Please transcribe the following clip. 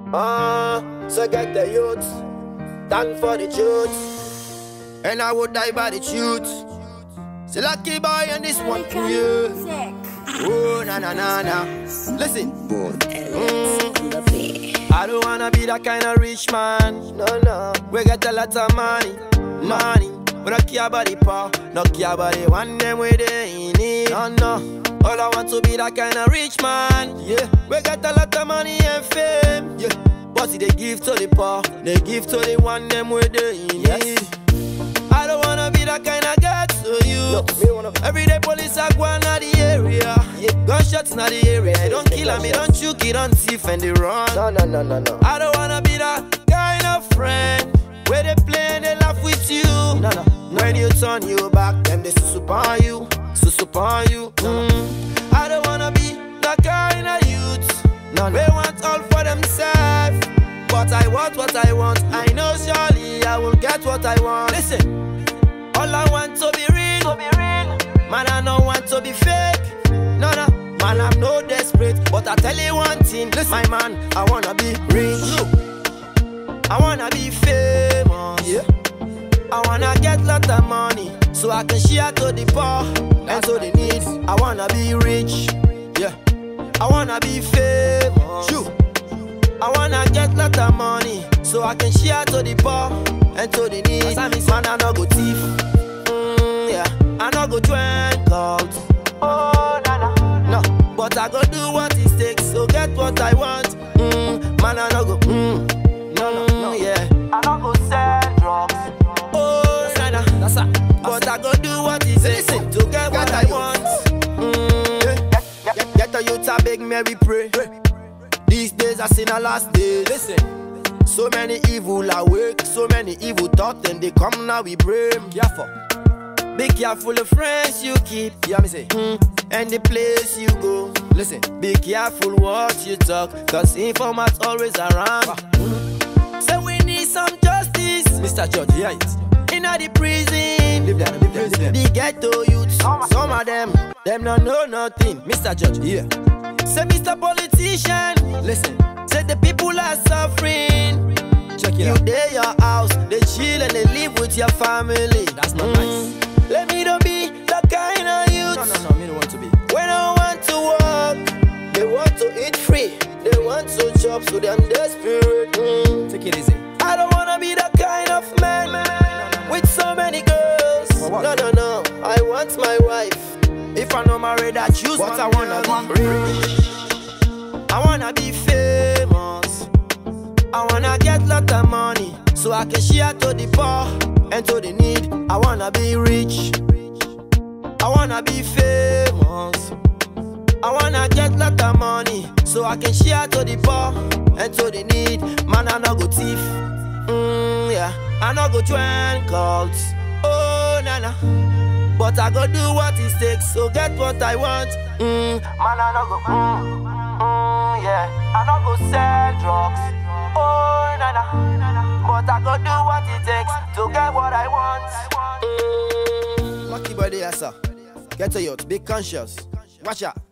So get the youth, stand for the truth, and I would die by the truth. So lucky boy and this one for you. Oh na na na na. Listen. I don't wanna be that kind of rich man. No. We get a lot of money. We don't care about the poor, not care about the one them we they in it. No. All I want to be that kind of rich man. Yeah. We got a lot of money and fame. Yeah. But they give to the poor, they give to the one them we they in it. I don't wanna be that kind of guy to you. No, everyday police are going out the area. Yeah. Gunshots in the area. I don't kill them, don't shoot it, don't thief and they run. No. I don't wanna be that kind of friend where they play and they laugh with you. No. When you turn your back, them they susup on you. I don't wanna be that kind of youth. They want all for themselves, but I want what I want. I know surely I will get what I want. Listen, all I want to be real. Man, I don't want to be fake. No, man, I'm no desperate. But I tell you one thing, listen, my man, I wanna be rich. I wanna be famous. Yeah. I wanna get lot of money so I can share to the poor and to the needs. I wanna be rich. Yeah. I wanna be famous. I wanna get lot of money so I can share to the poor and to the needs. Man, I no go thief. Yeah. I no go drink out. Oh, no. But I go do what it takes so get what I want. Man, I no go. No. Yeah. I no go sell drugs. Oh, that's a. But I go do what it takes to get what I want. Get a youth a beg me we pray. These days I seen our last days. Listen, so many evil awake, so many evil thoughts, and they come now we brain. Careful, be careful of friends you keep. Yeah, me say, and the place you go. Listen, be careful what you talk, cause informants always around. So we need some justice, Mr. Judge. Yeah, inna the prison, live there. The ghetto youths, some of them don't know nothing, Mr. Judge. Yeah. Say, Mr. Politician, listen. Say the people are suffering. Check it out. You there your house, they chill and they live with your family. That's not nice. Let me don't be that kind of youth. No, me don't want to be. When I want to work, they want to eat free. They want to chop, so them desperate. Take it easy. I don't wanna be that kind of man with so many girls. No. I want my wife. If I no married, I choose what I wanna be rich. I wanna be famous. I wanna get lot of money so I can share to the poor and to the need. I wanna be rich. I wanna be famous. I wanna get lot of money so I can share to the poor and to the need. Man, I no go thief. Yeah, I no go drink cults. Oh, nah. But I go do what it takes so get what I want. Man, I no go. Yeah, I no go sell drugs. Oh, nah. But I go do what it takes to get what I want. Lucky body, sir. Get a youth, be conscious. Watch out.